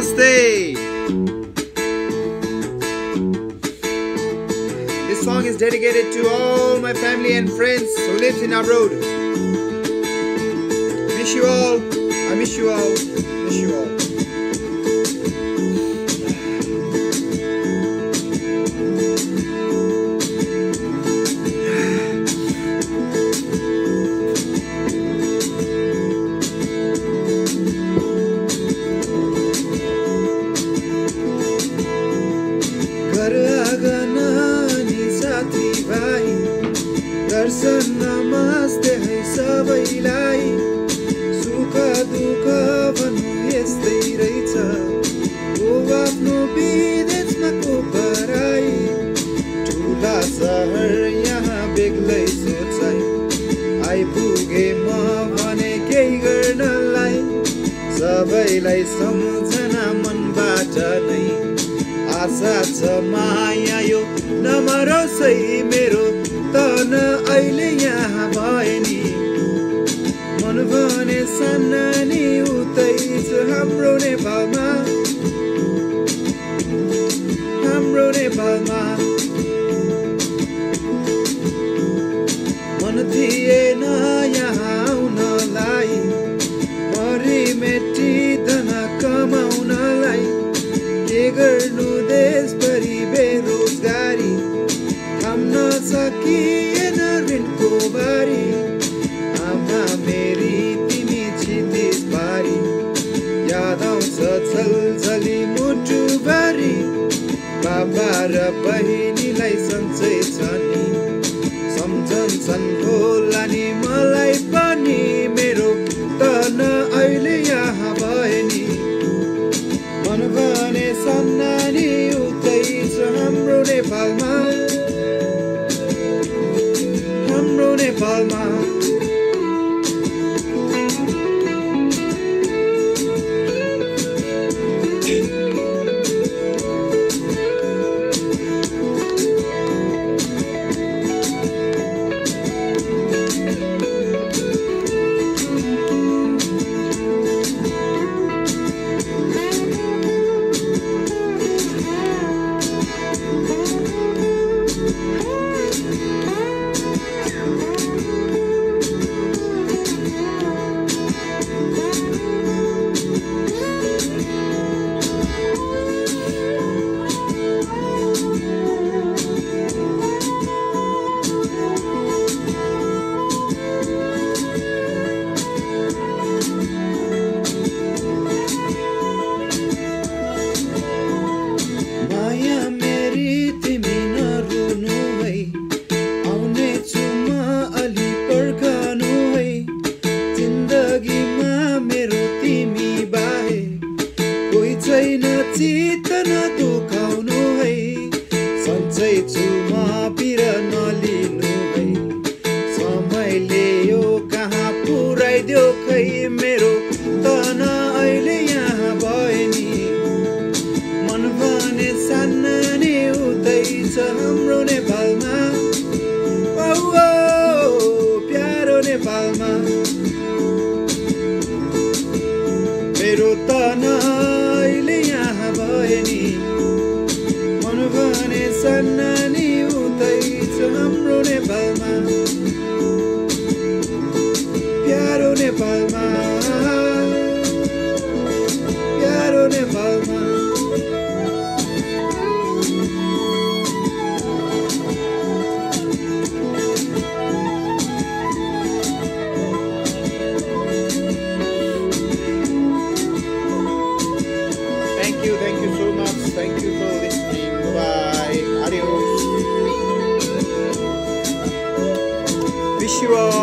Namaste. This song is dedicated to all my family and friends who lives in abroad. Miss you all. I miss you all. Miss you all. दर्शन नमस्ते है सबैलाई सुख दुःख भन्नु यस्तै रहेछ ओ आफ्नो विदेशमा को पराई ठुला सहर यहाँ बेग्लै सोचाइ आइपुगे म भने केही गर्नलाई सबैलाई सम्झना मनबाट नै आशा छ माया यो नमरोसै मेरो तन अहिले यहाँ भए नि मन भने सन्नानी उतै छ हाम्रो नेपालमा मन थिएन यहाँ आउनलाई मरि मेटी धन कमाउनलाई के गर्नु देशभरि बेरोजगारी थाम्न सकिएन ऋणको बारी आमा मेरी तिमी क्षितिज पारी याद आउँछ छलछली मुटुभरि बाबा र बहिनीलाई सन्चै छ नि सम्झन्छन् होला नि मलाई पनि मेरो तन अहिले यहाँ भए नि मन भने सन्नानी उतै छ हाम्रो नेपालमा छैन चित्त नदुखाउनु है सन्चै छु म पिर नलिनु है समयले यो कहाँ पुर्याइदियो खै मेरो तन अहिले यहाँ भए नि मन भने सन्नानी उतै छ हाम्रो नेपालमा प्यारो नेपालमा मेरो तन सन्नानी उतै छ हाम्रो नेपालमा प्यारो नेपालमा Thank you so much. Thank you for listening. Bye. Adios. Wish you all